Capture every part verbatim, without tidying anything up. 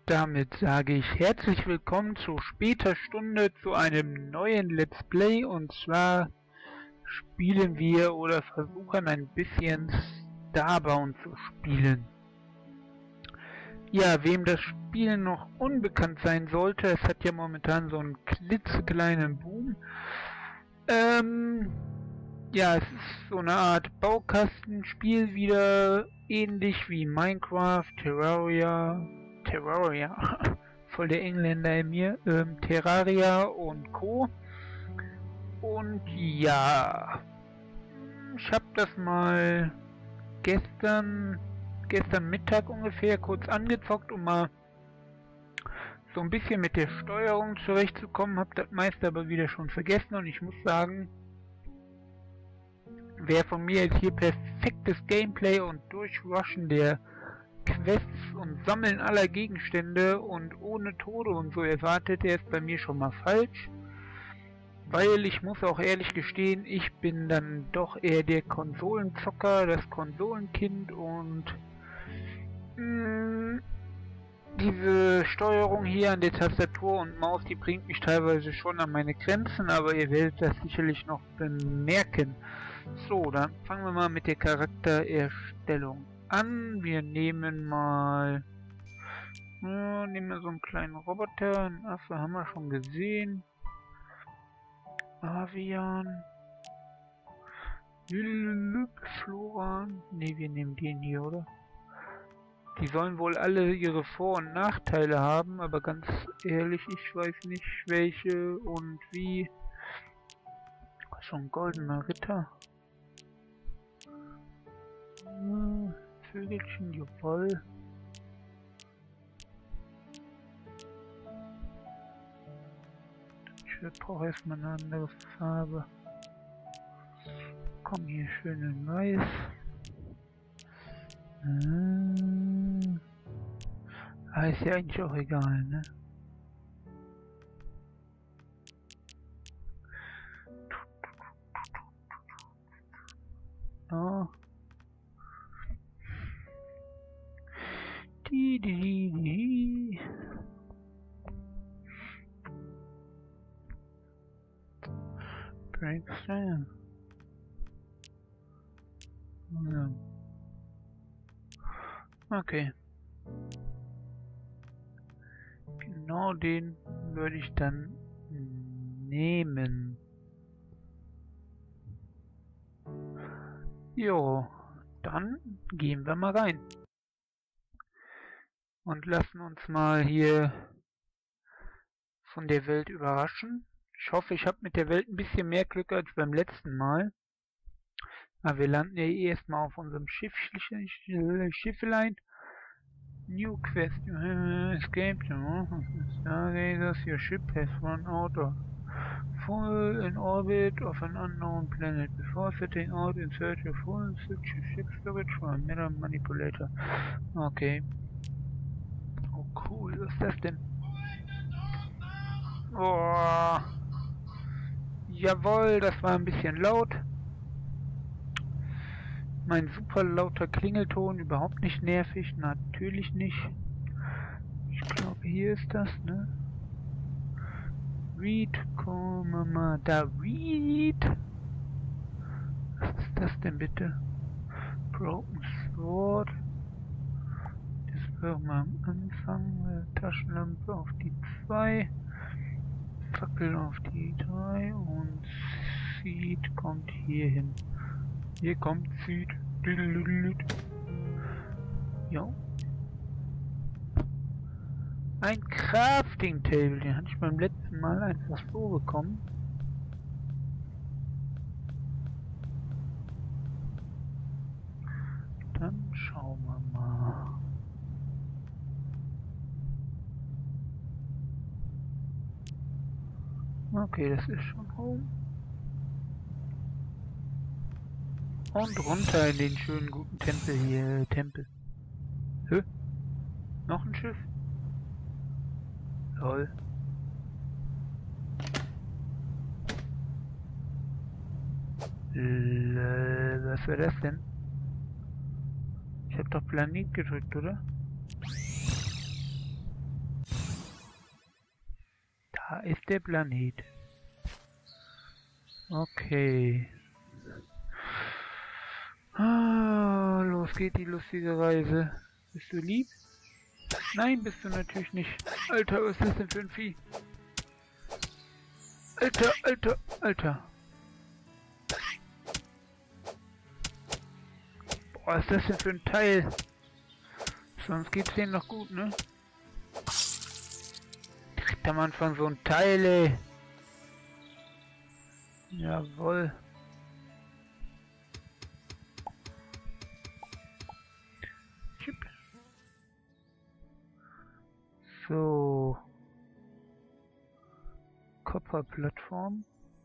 damit sage ich herzlich willkommen zu später Stunde zu einem neuen Let's Play, und zwar spielen wir oder versuchen ein bisschen Starbound zu spielen. Ja, wem das Spiel noch unbekannt sein sollte, es hat ja momentan so einen klitzekleinen Boom. Ähm, ja, es ist so eine Art Baukastenspiel wieder, ähnlich wie Minecraft, Terraria, Terraria, voll der Engländer in mir, ähm, Terraria und Co. Und ja, ich habe das mal gestern, gestern Mittag ungefähr kurz angezockt, um mal so ein bisschen mit der Steuerung zurechtzukommen, habe das meiste aber wieder schon vergessen, und ich muss sagen, wer von mir jetzt hier perfektes Gameplay und Durchrushen der Quests und Sammeln aller Gegenstände und ohne Tode und so erwartet, der ist bei mir schon mal falsch. Weil ich muss auch ehrlich gestehen, ich bin dann doch eher der Konsolenzocker, das Konsolenkind, und mh, diese Steuerung hier an der Tastatur und Maus, die bringt mich teilweise schon an meine Grenzen, aber ihr werdet das sicherlich noch bemerken. So, dann fangen wir mal mit der Charaktererstellung an. Wir nehmen mal ja, nehmen wir so einen kleinen Roboter. Einen Affe haben wir schon gesehen. Avian. Floran. Ne, wir nehmen den hier, oder? Die sollen wohl alle ihre Vor- und Nachteile haben, aber ganz ehrlich, ich weiß nicht welche und wie. Schon goldener Ritter. Hm, Vögelchen, jawohl. Ich brauche erstmal eine andere Farbe. Komm, hier schön in weiß. Hm. Ah, ist ja eigentlich auch egal, ne? Oh. Die, die, die, die. Break Slam. Ja. Okay. Genau den würde ich dann nehmen. Jo, dann gehen wir mal rein. Und lassen uns mal hier von der Welt überraschen. Ich hoffe, ich habe mit der Welt ein bisschen mehr Glück als beim letzten Mal. Aber wir landen ja eh erstmal auf unserem Schiff, Schiffelein. New quest. Uh, escape. Stargazers, your ship has run out of fuel in orbit of an unknown planet. Before setting out in search of fuel, switch your ship storage for a mirror manipulator. Okay. Oh cool, was ist das denn? Oh. Jawohl, das war ein bisschen laut. Mein super lauter Klingelton, überhaupt nicht nervig, natürlich nicht. Ich glaube, hier ist das, ne? Read, komm mal da, Read! Was ist das denn bitte? Broken Sword. Das wäre mal am Anfang. Taschenlampe auf die zwei. Fackel auf die drei. Und Seed kommt hier hin. Hier kommt Seed. Jo. Ein Crafting Table, den hatte ich beim letzten Mal einfach so bekommen. Dann schauen wir mal. Okay, das ist schon home. Und runter in den schönen guten Tempel hier. Tempel. Hä? Noch ein Schiff? Lol. L was war das denn? Ich hab doch Planet gedrückt, oder? Da ist der Planet. Okay. Ah, los geht die lustige Reise. Bist du lieb? Nein, bist du natürlich nicht. Alter, was ist das denn für ein Vieh? Alter, Alter, Alter. Boah, was ist das denn für ein Teil? Sonst geht's denen noch gut, ne? Kriegt am Anfang so ein Teil, ey. Jawohl. Chip. So. Copper-Plattform.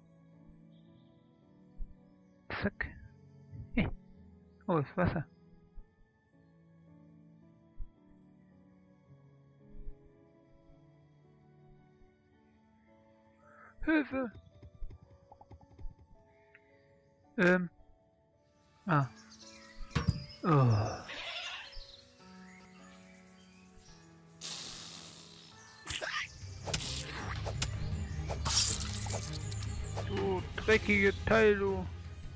Zack. Hey. Oh, ist Wasser. Hilfe! Ähm. Ah. Oh. Du dreckige Teil, du.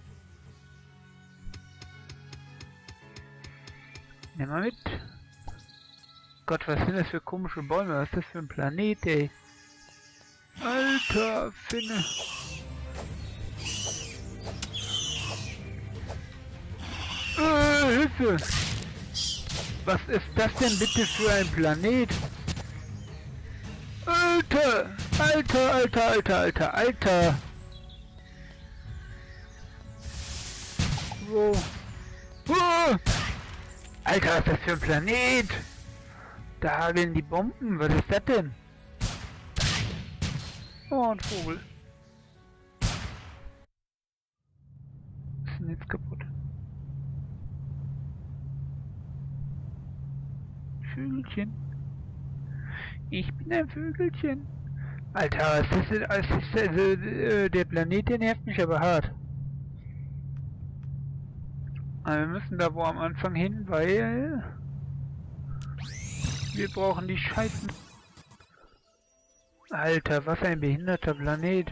Nimm mal mit. Gott, was sind das für komische Bäume? Was ist das für ein Planet, ey? Alter Finne. Äh, Hilfe! Was ist das denn bitte für ein Planet? Alter! Alter, alter, alter, alter, alter! Wo? Oh! Alter, was ist das für ein Planet? Da hageln die Bomben, was ist das denn? Oh, ein Vogel. Was ist denn jetzt kaputt? Vögelchen. Ich bin ein Vögelchen. Alter, was ist denn? Was ist also, äh, der Planet, der nervt mich aber hart. Aber wir müssen da wo am Anfang hin, weil wir brauchen die Scheißen. Alter, was ein behinderter Planet.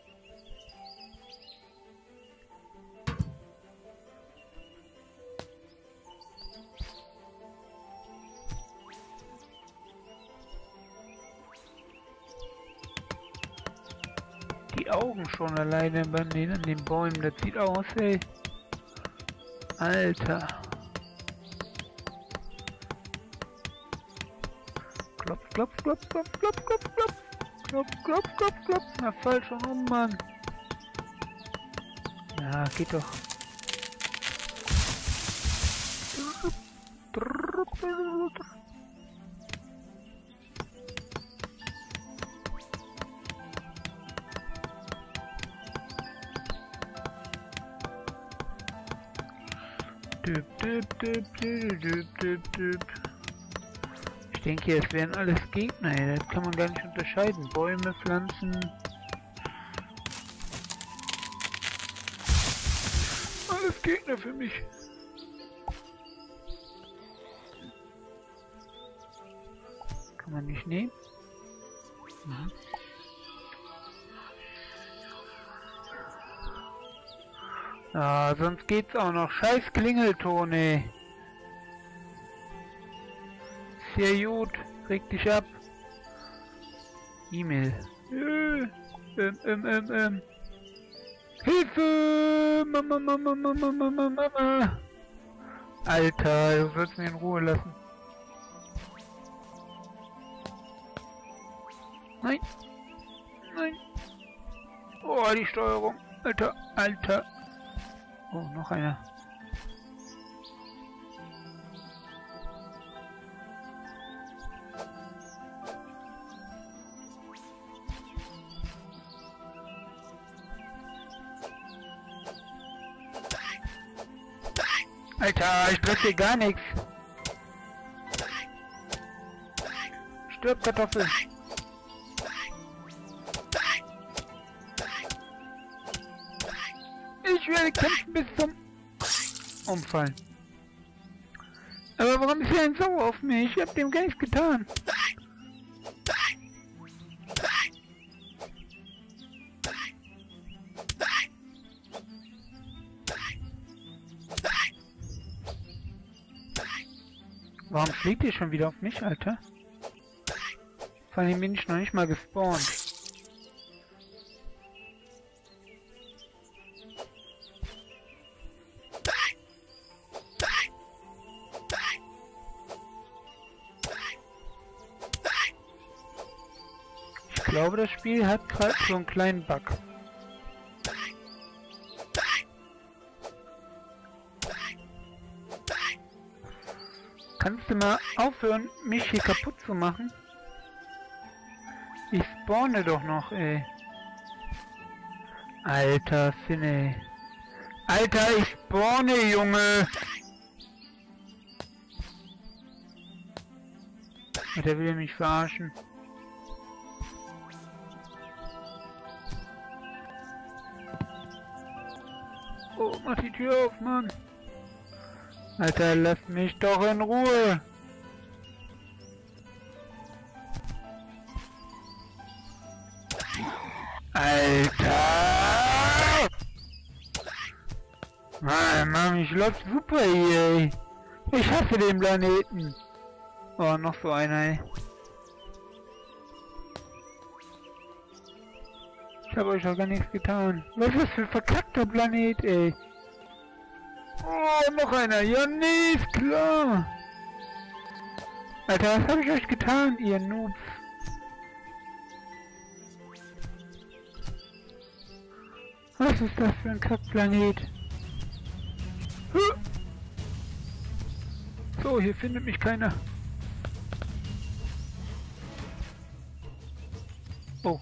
Die Augen schon alleine bei den, an den Bäumen, das sieht aus, ey. Alter. Klopf, klopf, klopf, klopf, klopf, klopf, klopf. Klopf, klopf, klopf, klopf. Na, falsch rum, Mann. Ja, geht doch. Düb, düb, düb, düb, düb, düb, düb. Ich denke, es wären alles Gegner, ey. Das kann man gar nicht unterscheiden. Bäume, Pflanzen. Alles Gegner für mich. Kann man nicht nehmen? Mhm. Ah, sonst geht's auch noch. Scheiß Klingelton, ey. Sehr gut. Reg dich ab. E-Mail. Äh, ähm, ähm, ähm, ähm. Hilfe! Mama, Mama, Mama, Mama, Mama. Alter, du sollst mich in Ruhe lassen. Nein. Nein. Oh, die Steuerung. Alter, Alter. Oh, noch einer. Alter, ich treffe dir gar nichts. Stirb, Kartoffel. Ich werde kämpfen bis zum Umfallen. Aber warum ist er denn sauer auf mich? Ich hab dem gar nichts getan. Warum fliegt ihr schon wieder auf mich, Alter? Vor allem bin ich noch nicht mal gespawnt. Ich glaube, das Spiel hat gerade so einen kleinen Bug. Kannst du mal aufhören, mich hier kaputt zu machen? Ich spawne doch noch, ey. Alter, Finne. Alter, ich spawne, Junge! Der will mich verarschen. Oh, mach die Tür auf, Mann. Alter, lass mich doch in Ruhe. Alter! Mann, Mann, ich läuft super hier, ey. Ich hasse den Planeten. Oh, noch so einer, ey. Ich habe euch auch gar nichts getan. Was ist das für ein verkackter Planet, ey? Oh, noch einer. Ja, nee, ist klar. Alter, was habe ich euch getan, ihr Noobs? Was ist das für ein Kackplanet? Huh. So, hier findet mich keiner. Oh.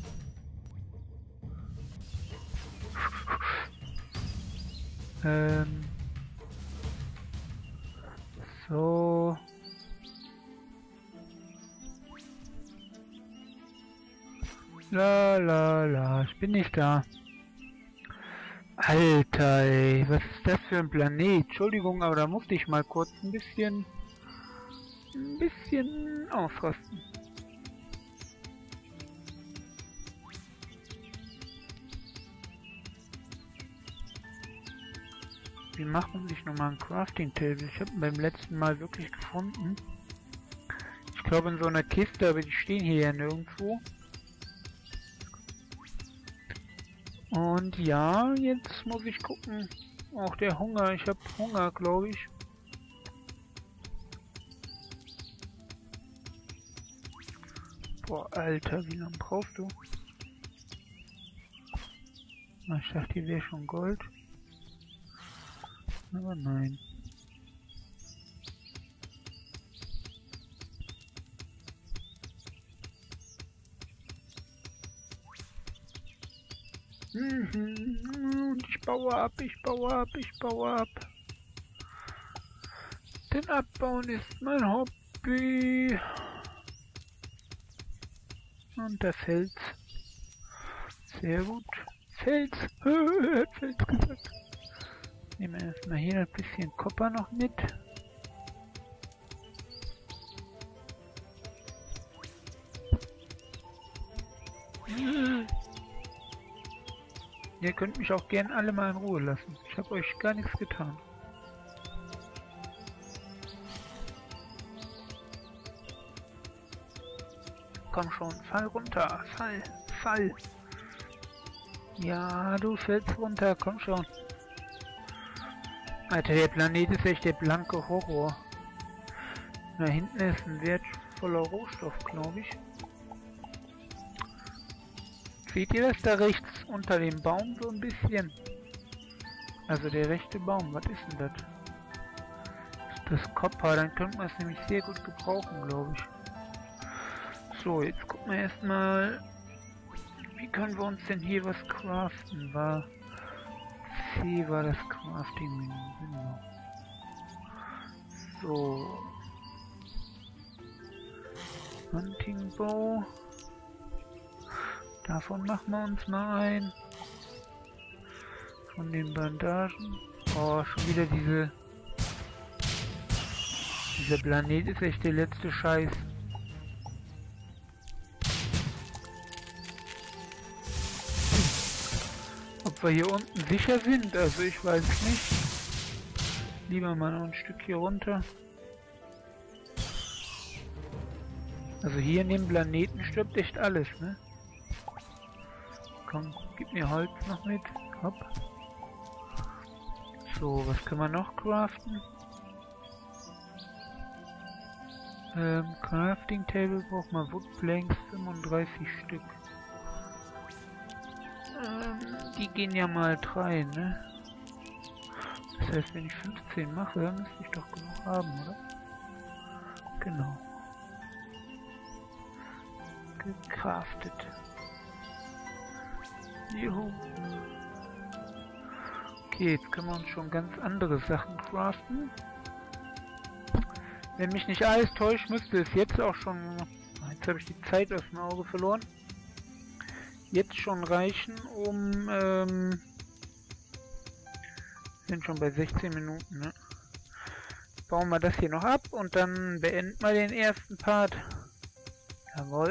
Ähm. So. La la la, ich bin nicht da. Alter, ey, was ist das für ein Planet? Entschuldigung, aber da musste ich mal kurz ein bisschen... ein bisschen ausrasten. Wie macht man sich nochmal ein Crafting Table? Ich habe ihn beim letzten Mal wirklich gefunden. Ich glaube in so einer Kiste, aber die stehen hier ja nirgendwo. Und ja, jetzt muss ich gucken. Auch der Hunger, ich habe Hunger, glaube ich. Boah, Alter, wie lange brauchst du? Ich dachte, hier wäre schon Gold. Aber nein. Und ich baue ab, ich baue ab, ich baue ab. Denn Abbauen ist mein Hobby. Und der Fels. Sehr gut. Fels. Fels gesagt. Nehmen wir erstmal hier ein bisschen Kupfer noch mit. Ihr könnt mich auch gern alle mal in Ruhe lassen. Ich habe euch gar nichts getan. Komm schon, fall runter. Fall, fall. Ja, du fällst runter, komm schon. Alter, der Planet ist echt der blanke Horror. Da hinten ist ein wertvoller Rohstoff, glaube ich. Seht ihr das da rechts unter dem Baum so ein bisschen? Also der rechte Baum, was ist denn das? Das ist Kupfer, dann könnte man es nämlich sehr gut gebrauchen, glaube ich. So, jetzt gucken wir erstmal, wie können wir uns denn hier was craften? War C war das Crafting-Menü, genau. So. Hunting Bow. Davon machen wir uns mal ein. Von den Bandagen. Oh, schon wieder diese... Dieser Planet ist echt der letzte Scheiß. Ob wir hier unten sicher sind, also ich weiß es nicht. Lieber mal noch ein Stück hier runter. Also hier in dem Planeten stirbt echt alles, ne? Komm, gib mir Holz noch mit. Hopp. So, was können wir noch craften? Ähm, Crafting Table braucht man Wood Planks, fünfunddreißig Stück. Ähm, die gehen ja mal drei, ne? Das heißt, wenn ich fünfzehn mache, dann müsste ich doch genug haben, oder? Genau. Gecraftet. Juhu. Okay, jetzt können wir uns schon ganz andere Sachen craften. Wenn mich nicht alles täuscht, müsste es jetzt auch schon... Jetzt habe ich die Zeit aus dem Auge verloren. Jetzt schon reichen, um... Ähm, sind schon bei sechzehn Minuten, ne? Bauen wir das hier noch ab und dann beenden wir den ersten Part. Jawohl.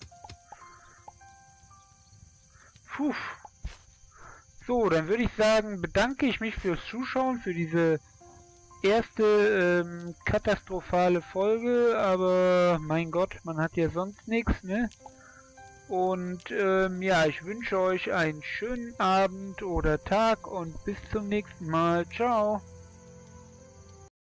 Puh. So, dann würde ich sagen, bedanke ich mich fürs Zuschauen, für diese erste ähm, katastrophale Folge, aber mein Gott, man hat ja sonst nichts, ne? Und ähm, ja, ich wünsche euch einen schönen Abend oder Tag und bis zum nächsten Mal. Ciao!